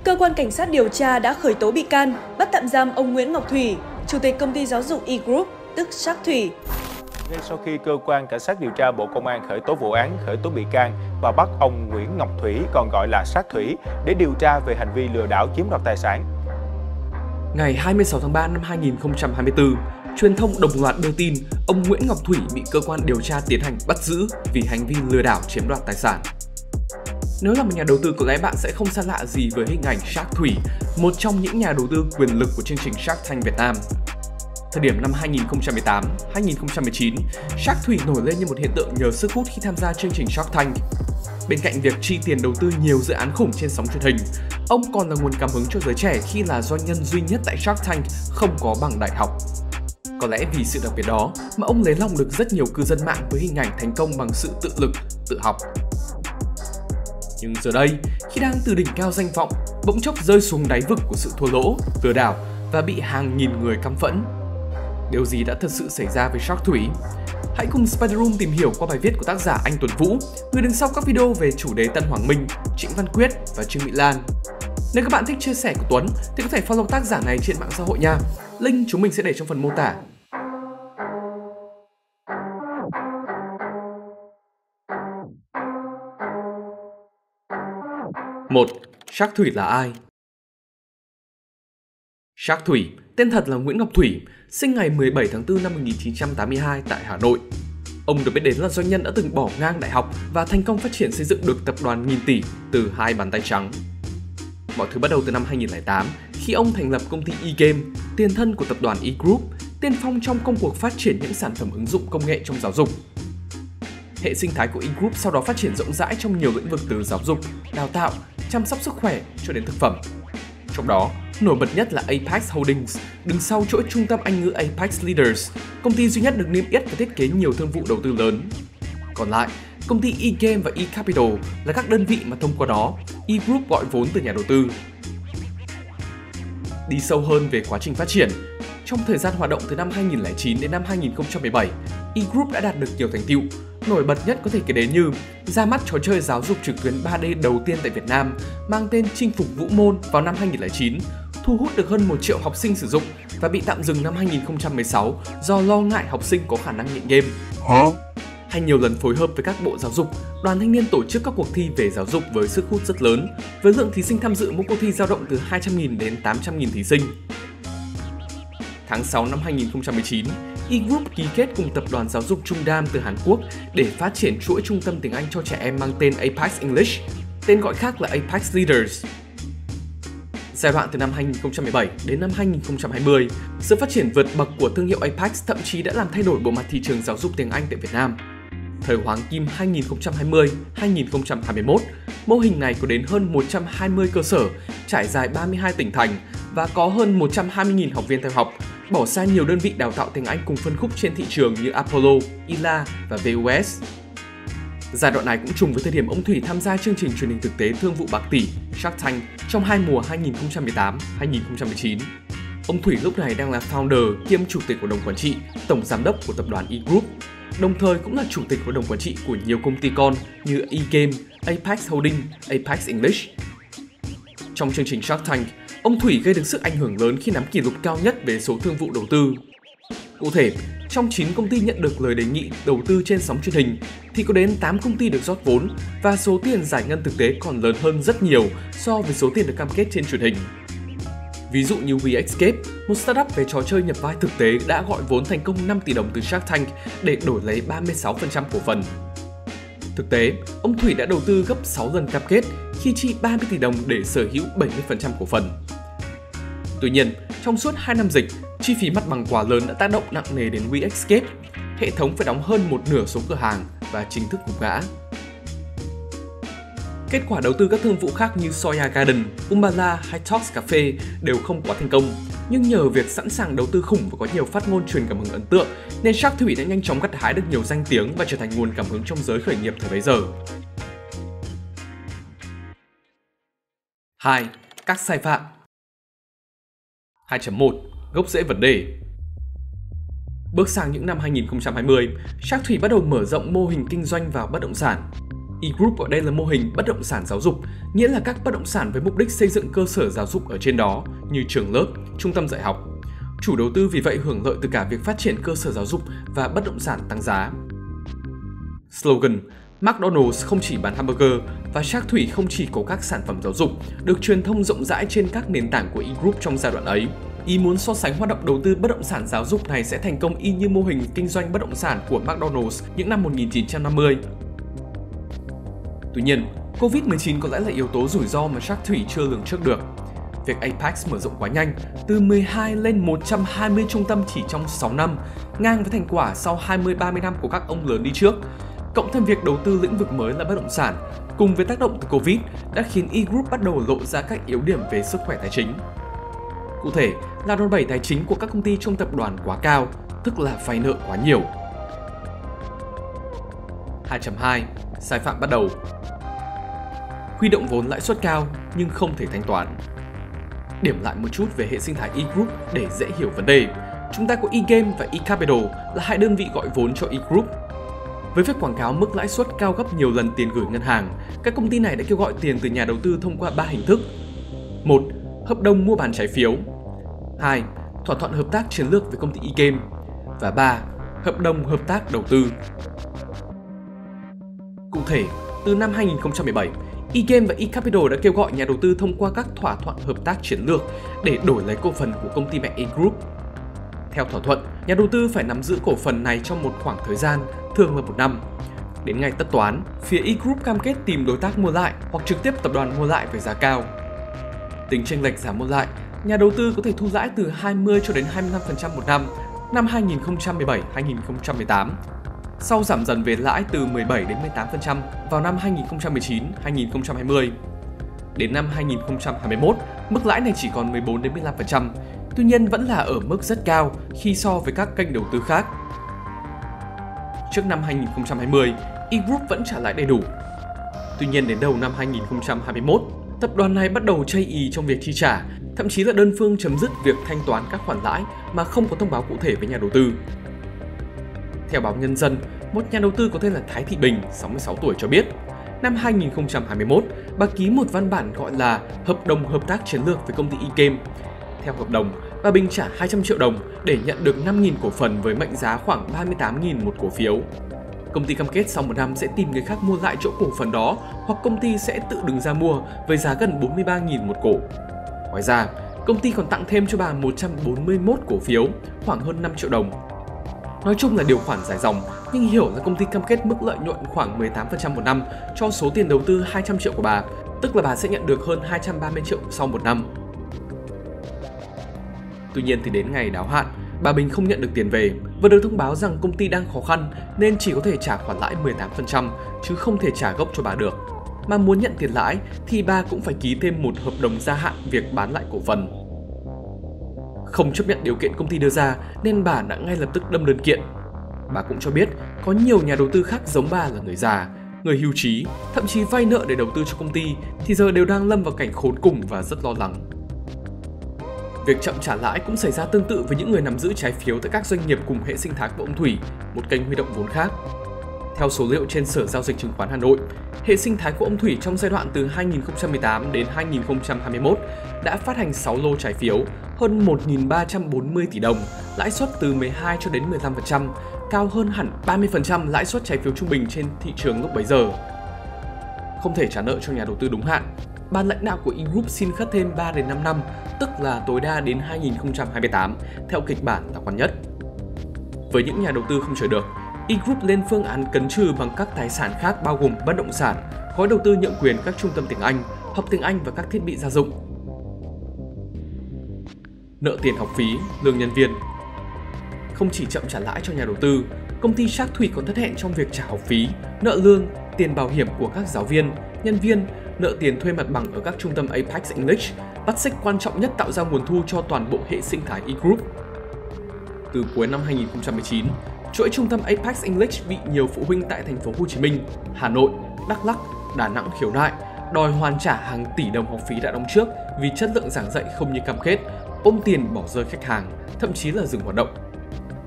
Cơ quan cảnh sát điều tra đã khởi tố bị can, bắt tạm giam ông Nguyễn Ngọc Thủy, chủ tịch công ty giáo dục E-Group, tức Shark Thủy. Ngay sau khi cơ quan cảnh sát điều tra Bộ Công an khởi tố vụ án, khởi tố bị can và bắt ông Nguyễn Ngọc Thủy, còn gọi là Shark Thủy, để điều tra về hành vi lừa đảo chiếm đoạt tài sản. Ngày 26 tháng 3 năm 2024, truyền thông đồng loạt đưa tin ông Nguyễn Ngọc Thủy bị cơ quan điều tra tiến hành bắt giữ vì hành vi lừa đảo chiếm đoạt tài sản. Nếu là một nhà đầu tư, có lẽ bạn sẽ không xa lạ gì với hình ảnh Shark Thủy, một trong những nhà đầu tư quyền lực của chương trình Shark Tank Việt Nam. Thời điểm năm 2018-2019, Shark Thủy nổi lên như một hiện tượng nhờ sức hút khi tham gia chương trình Shark Tank. Bên cạnh việc chi tiền đầu tư nhiều dự án khủng trên sóng truyền hình, ông còn là nguồn cảm hứng cho giới trẻ khi là doanh nhân duy nhất tại Shark Tank không có bằng đại học. Có lẽ vì sự đặc biệt đó mà ông lấy lòng được rất nhiều cư dân mạng với hình ảnh thành công bằng sự tự lực, tự học. Nhưng giờ đây, khi đang từ đỉnh cao danh vọng, bỗng chốc rơi xuống đáy vực của sự thua lỗ, lừa đảo và bị hàng nghìn người căm phẫn. Điều gì đã thật sự xảy ra với Shark Thủy? Hãy cùng Spider Room tìm hiểu qua bài viết của tác giả Anh Tuấn Vũ, người đứng sau các video về chủ đề Tân Hoàng Minh, Trịnh Văn Quyết và Trương Mỹ Lan. Nếu các bạn thích chia sẻ của Tuấn thì có thể follow tác giả này trên mạng xã hội nha. Link chúng mình sẽ để trong phần mô tả. Một, Shark Thủy là ai? Shark Thủy, tên thật là Nguyễn Ngọc Thủy, sinh ngày 17 tháng 4 năm 1982 tại Hà Nội. Ông được biết đến là doanh nhân đã từng bỏ ngang đại học và thành công phát triển xây dựng được tập đoàn nghìn tỷ từ hai bàn tay trắng. Mọi thứ bắt đầu từ năm 2008 khi ông thành lập công ty E-Game, tiền thân của tập đoàn E-Group, tiên phong trong công cuộc phát triển những sản phẩm ứng dụng công nghệ trong giáo dục. Hệ sinh thái của E-Group sau đó phát triển rộng rãi trong nhiều lĩnh vực từ giáo dục, đào tạo, chăm sóc sức khỏe cho đến thực phẩm. Trong đó, nổi bật nhất là Apex Holdings, đứng sau chuỗi trung tâm Anh ngữ Apex Leaders, công ty duy nhất được niêm yết và thiết kế nhiều thương vụ đầu tư lớn. Còn lại, công ty E-Game và E-Capital là các đơn vị mà thông qua đó, E-Group gọi vốn từ nhà đầu tư. Đi sâu hơn về quá trình phát triển, trong thời gian hoạt động từ năm 2009 đến năm 2017, E-Group đã đạt được nhiều thành tựu. Nổi bật nhất có thể kể đến như ra mắt trò chơi giáo dục trực tuyến 3D đầu tiên tại Việt Nam mang tên Chinh phục Vũ Môn vào năm 2009, thu hút được hơn 1 triệu học sinh sử dụng và bị tạm dừng năm 2016 do lo ngại học sinh có khả năng nghiện game. Hay nhiều lần phối hợp với các bộ giáo dục, đoàn thanh niên tổ chức các cuộc thi về giáo dục với sức hút rất lớn, với lượng thí sinh tham dự mỗi cuộc thi dao động từ 200.000 đến 800.000 thí sinh. Tháng 6 năm 2019, E-Group ký kết cùng tập đoàn giáo dục Trung Đam từ Hàn Quốc để phát triển chuỗi trung tâm tiếng Anh cho trẻ em mang tên Apex English, tên gọi khác là Apex Leaders. Giai đoạn từ năm 2017 đến năm 2020, sự phát triển vượt bậc của thương hiệu Apex thậm chí đã làm thay đổi bộ mặt thị trường giáo dục tiếng Anh tại Việt Nam. Thời Hoàng Kim 2020-2021, mô hình này có đến hơn 120 cơ sở, trải dài 32 tỉnh thành và có hơn 120.000 học viên theo học, bỏ xa nhiều đơn vị đào tạo tiếng Anh cùng phân khúc trên thị trường như Apollo, ILA và VUS. Giai đoạn này cũng trùng với thời điểm ông Thủy tham gia chương trình truyền hình thực tế thương vụ bạc tỷ Shark Tank trong hai mùa 2018-2019. Ông Thủy lúc này đang là founder kiêm chủ tịch hội đồng quản trị, tổng giám đốc của tập đoàn E-Group, đồng thời cũng là chủ tịch hội đồng quản trị của nhiều công ty con như E-Game, Apex Holdings, Apex English. Trong chương trình Shark Tank, ông Thủy gây được sức ảnh hưởng lớn khi nắm kỷ lục cao nhất về số thương vụ đầu tư. Cụ thể, trong 9 công ty nhận được lời đề nghị đầu tư trên sóng truyền hình thì có đến 8 công ty được rót vốn và số tiền giải ngân thực tế còn lớn hơn rất nhiều so với số tiền được cam kết trên truyền hình. Ví dụ như WeEscape, một startup về trò chơi nhập vai thực tế đã gọi vốn thành công 5 tỷ đồng từ Shark Tank để đổi lấy 36% cổ phần. Thực tế, ông Thủy đã đầu tư gấp 6 lần cam kết khi chi 30 tỷ đồng để sở hữu 70% cổ phần. Tuy nhiên, trong suốt 2 năm dịch, chi phí mặt bằng quá lớn đã tác động nặng nề đến WeEscape. Hệ thống phải đóng hơn một nửa số cửa hàng và chính thức gục ngã. Kết quả đầu tư các thương vụ khác như Soya Garden, Umbala hay Talks Cafe đều không quá thành công, nhưng nhờ việc sẵn sàng đầu tư khủng và có nhiều phát ngôn truyền cảm hứng ấn tượng, nên Shark Thủy đã nhanh chóng gặt hái được nhiều danh tiếng và trở thành nguồn cảm hứng trong giới khởi nghiệp thời bấy giờ. 2. Các sai phạm. 2.1. Gốc rễ vấn đề. Bước sang những năm 2020, Shark Thủy bắt đầu mở rộng mô hình kinh doanh vào bất động sản. E-Group gọi đây là mô hình bất động sản giáo dục, nghĩa là các bất động sản với mục đích xây dựng cơ sở giáo dục ở trên đó như trường lớp, trung tâm dạy học. Chủ đầu tư vì vậy hưởng lợi từ cả việc phát triển cơ sở giáo dục và bất động sản tăng giá. Slogan: McDonald's không chỉ bán hamburger và Trác Thủy không chỉ có các sản phẩm giáo dục, được truyền thông rộng rãi trên các nền tảng của E-Group trong giai đoạn ấy. Ý muốn so sánh hoạt động đầu tư bất động sản giáo dục này sẽ thành công y như mô hình kinh doanh bất động sản của McDonald's những năm 1950. Tuy nhiên, Covid-19 có lẽ là yếu tố rủi ro mà Trác Thủy chưa lường trước được. Việc Apex mở rộng quá nhanh, từ 12 lên 120 trung tâm chỉ trong 6 năm, ngang với thành quả sau 20-30 năm của các ông lớn đi trước. Cộng thêm việc đầu tư lĩnh vực mới là bất động sản, cùng với tác động từ Covid đã khiến E-Group bắt đầu lộ ra các yếu điểm về sức khỏe tài chính. Cụ thể là đòn bẩy tài chính của các công ty trong tập đoàn quá cao, tức là vay nợ quá nhiều. 2.2. Sai phạm bắt đầu. Huy động vốn lãi suất cao nhưng không thể thanh toán. Điểm lại một chút về hệ sinh thái E-Group để dễ hiểu vấn đề. Chúng ta có E-Game và E-Capital là hai đơn vị gọi vốn cho E-Group. Với việc quảng cáo mức lãi suất cao gấp nhiều lần tiền gửi ngân hàng, các công ty này đã kêu gọi tiền từ nhà đầu tư thông qua 3 hình thức. 1. Hợp đồng mua bán trái phiếu. 2. Thỏa thuận hợp tác chiến lược với công ty E-Game. Và 3. Hợp đồng hợp tác đầu tư. Cụ thể, từ năm 2017, E-Game và E-Capital đã kêu gọi nhà đầu tư thông qua các thỏa thuận hợp tác chiến lược để đổi lấy cổ phần của công ty mẹ E-Group. Theo thỏa thuận, nhà đầu tư phải nắm giữ cổ phần này trong một khoảng thời gian, thường là 1 năm. Đến ngày tất toán, phía E-Group cam kết tìm đối tác mua lại hoặc trực tiếp tập đoàn mua lại với giá cao. Tính chênh lệch giá mua lại, nhà đầu tư có thể thu lãi từ 20 cho đến 25% một năm 2017-2018. Sau giảm dần về lãi từ 17 đến 18% vào năm 2019-2020. Đến năm 2021, mức lãi này chỉ còn 14 đến 15%, tuy nhiên vẫn là ở mức rất cao khi so với các kênh đầu tư khác. Trước năm 2020, E-Group vẫn trả lãi đầy đủ. Tuy nhiên đến đầu năm 2021, tập đoàn này bắt đầu chây ỳ trong việc chi trả, thậm chí là đơn phương chấm dứt việc thanh toán các khoản lãi mà không có thông báo cụ thể với nhà đầu tư. Theo báo Nhân dân, một nhà đầu tư có tên là Thái Thị Bình, 66 tuổi cho biết, năm 2021, bà ký một văn bản gọi là Hợp đồng hợp tác chiến lược với công ty E-Game. Theo hợp đồng, bà Bình trả 200 triệu đồng để nhận được 5.000 cổ phần với mệnh giá khoảng 38.000 một cổ phiếu. Công ty cam kết sau 1 năm sẽ tìm người khác mua lại chỗ cổ phần đó, hoặc công ty sẽ tự đứng ra mua với giá gần 43.000 một cổ. Ngoài ra, công ty còn tặng thêm cho bà 141 cổ phiếu, khoảng hơn 5 triệu đồng. Nói chung là điều khoản dài dòng, nhưng hiểu là công ty cam kết mức lợi nhuận khoảng 18% một năm cho số tiền đầu tư 200 triệu của bà, tức là bà sẽ nhận được hơn 230 triệu sau 1 năm. Tuy nhiên thì đến ngày đáo hạn, bà Bình không nhận được tiền về và được thông báo rằng công ty đang khó khăn nên chỉ có thể trả khoản lãi 18% chứ không thể trả gốc cho bà được. Mà muốn nhận tiền lãi thì bà cũng phải ký thêm một hợp đồng gia hạn việc bán lại cổ phần. Không chấp nhận điều kiện công ty đưa ra nên bà đã ngay lập tức đâm đơn kiện. Bà cũng cho biết có nhiều nhà đầu tư khác giống bà là người già, người hưu trí, thậm chí vay nợ để đầu tư cho công ty thì giờ đều đang lâm vào cảnh khốn cùng và rất lo lắng. Việc chậm trả lãi cũng xảy ra tương tự với những người nắm giữ trái phiếu tại các doanh nghiệp cùng hệ sinh thái của ông Thủy, một kênh huy động vốn khác. Theo số liệu trên Sở Giao dịch Chứng khoán Hà Nội, hệ sinh thái của ông Thủy trong giai đoạn từ 2018 đến 2021 đã phát hành 6 lô trái phiếu, hơn 1.340 tỷ đồng, lãi suất từ 12 cho đến 15%, cao hơn hẳn 30% lãi suất trái phiếu trung bình trên thị trường lúc bấy giờ. Không thể trả nợ cho nhà đầu tư đúng hạn, ban lãnh đạo của E-Group xin khất thêm 3 đến 5 năm, tức là tối đa đến 2028, theo kịch bản lạc quan nhất. Với những nhà đầu tư không chờ được, E-Group lên phương án cấn trừ bằng các tài sản khác bao gồm bất động sản, gói đầu tư nhượng quyền các trung tâm tiếng Anh, học tiếng Anh và các thiết bị gia dụng. Nợ tiền học phí, lương nhân viên. Không chỉ chậm trả lãi cho nhà đầu tư, công ty Trác Thủy còn thất hẹn trong việc trả học phí, nợ lương, tiền bảo hiểm của các giáo viên, nhân viên, nợ tiền thuê mặt bằng ở các trung tâm Apex English, mắt xích quan trọng nhất tạo ra nguồn thu cho toàn bộ hệ sinh thái E-Group. Từ cuối năm 2019, chuỗi trung tâm Apex English bị nhiều phụ huynh tại thành phố Hồ Chí Minh, Hà Nội, Đắk Lắk, Đà Nẵng khiếu nại, đòi hoàn trả hàng tỷ đồng học phí đã đóng trước vì chất lượng giảng dạy không như cam kết, ôm tiền bỏ rơi khách hàng, thậm chí là dừng hoạt động.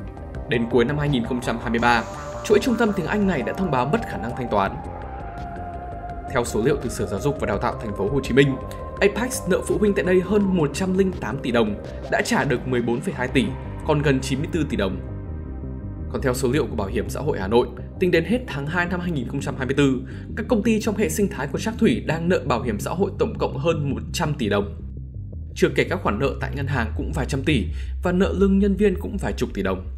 Đến cuối năm 2023, chuỗi trung tâm tiếng Anh này đã thông báo mất khả năng thanh toán. Theo số liệu từ Sở Giáo dục và Đào tạo Thành phố Hồ Chí Minh, Apex nợ phụ huynh tại đây hơn 108 tỷ đồng, đã trả được 14,2 tỷ, còn gần 94 tỷ đồng. Còn theo số liệu của Bảo hiểm xã hội Hà Nội, tính đến hết tháng 2 năm 2024, các công ty trong hệ sinh thái của Trác Thủy đang nợ bảo hiểm xã hội tổng cộng hơn 100 tỷ đồng. Chưa kể các khoản nợ tại ngân hàng cũng vài trăm tỷ và nợ lương nhân viên cũng vài chục tỷ đồng.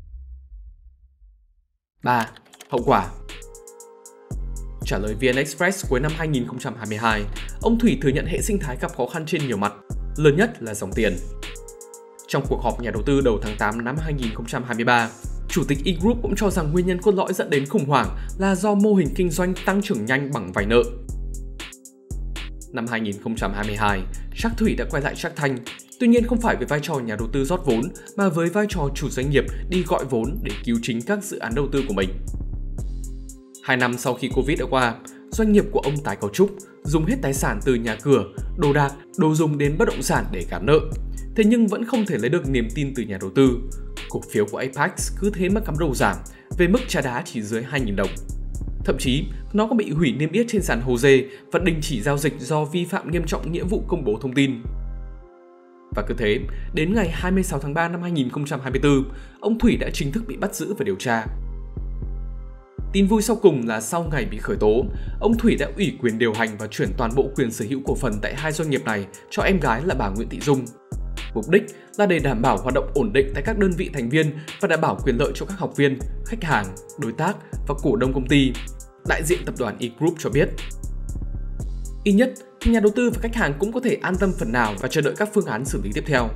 3. Hậu quả. Trả lời VN Express cuối năm 2022, ông Thủy thừa nhận hệ sinh thái gặp khó khăn trên nhiều mặt, lớn nhất là dòng tiền. Trong cuộc họp nhà đầu tư đầu tháng 8 năm 2023, Chủ tịch E-Group cũng cho rằng nguyên nhân cốt lõi dẫn đến khủng hoảng là do mô hình kinh doanh tăng trưởng nhanh bằng vay nợ. Năm 2022, Trác Thủy đã quay lại Trác Thanh, tuy nhiên không phải với vai trò nhà đầu tư rót vốn mà với vai trò chủ doanh nghiệp đi gọi vốn để cứu chính các dự án đầu tư của mình. 2 năm sau khi Covid đã qua, doanh nghiệp của ông tái cấu trúc, dùng hết tài sản từ nhà cửa, đồ đạc, đồ dùng đến bất động sản để gán nợ. Thế nhưng vẫn không thể lấy được niềm tin từ nhà đầu tư. Cổ phiếu của Apex cứ thế mà cắm đầu giảm, về mức trà đá chỉ dưới 2.000 đồng. Thậm chí, nó còn bị hủy niêm yết trên sàn HOSE và đình chỉ giao dịch do vi phạm nghiêm trọng nghĩa vụ công bố thông tin. Và cứ thế, đến ngày 26 tháng 3 năm 2024, ông Thủy đã chính thức bị bắt giữ và điều tra. Tin vui sau cùng là sau ngày bị khởi tố, ông Thủy đã ủy quyền điều hành và chuyển toàn bộ quyền sở hữu cổ phần tại hai doanh nghiệp này cho em gái là bà Nguyễn Thị Dung. Mục đích là để đảm bảo hoạt động ổn định tại các đơn vị thành viên và đảm bảo quyền lợi cho các học viên, khách hàng, đối tác và cổ đông công ty. Đại diện tập đoàn E-Group cho biết. Ít nhất thì nhà đầu tư và khách hàng cũng có thể an tâm phần nào và chờ đợi các phương án xử lý tiếp theo.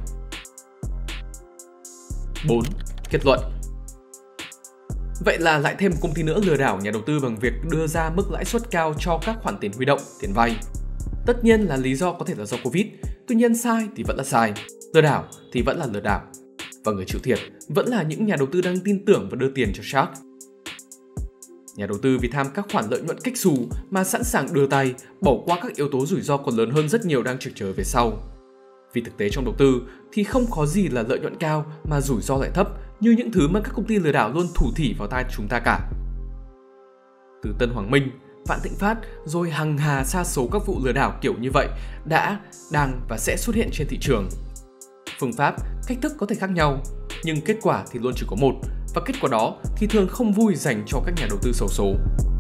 4. Kết luận. Vậy là lại thêm một công ty nữa lừa đảo nhà đầu tư bằng việc đưa ra mức lãi suất cao cho các khoản tiền huy động, tiền vay. Tất nhiên là lý do có thể là do Covid, tuy nhiên sai thì vẫn là sai, lừa đảo thì vẫn là lừa đảo. Và người chịu thiệt vẫn là những nhà đầu tư đang tin tưởng và đưa tiền cho Shark. Nhà đầu tư vì tham các khoản lợi nhuận kếch xù mà sẵn sàng đưa tay, bỏ qua các yếu tố rủi ro còn lớn hơn rất nhiều đang trực chờ về sau. Vì thực tế trong đầu tư thì không có gì là lợi nhuận cao mà rủi ro lại thấp như những thứ mà các công ty lừa đảo luôn thủ thỉ vào tai chúng ta cả. Từ Tân Hoàng Minh, Vạn Thịnh Phát rồi hàng hà sa số các vụ lừa đảo kiểu như vậy đã, đang và sẽ xuất hiện trên thị trường. Phương pháp, cách thức có thể khác nhau, nhưng kết quả thì luôn chỉ có một, và kết quả đó thì thường không vui dành cho các nhà đầu tư xấu số.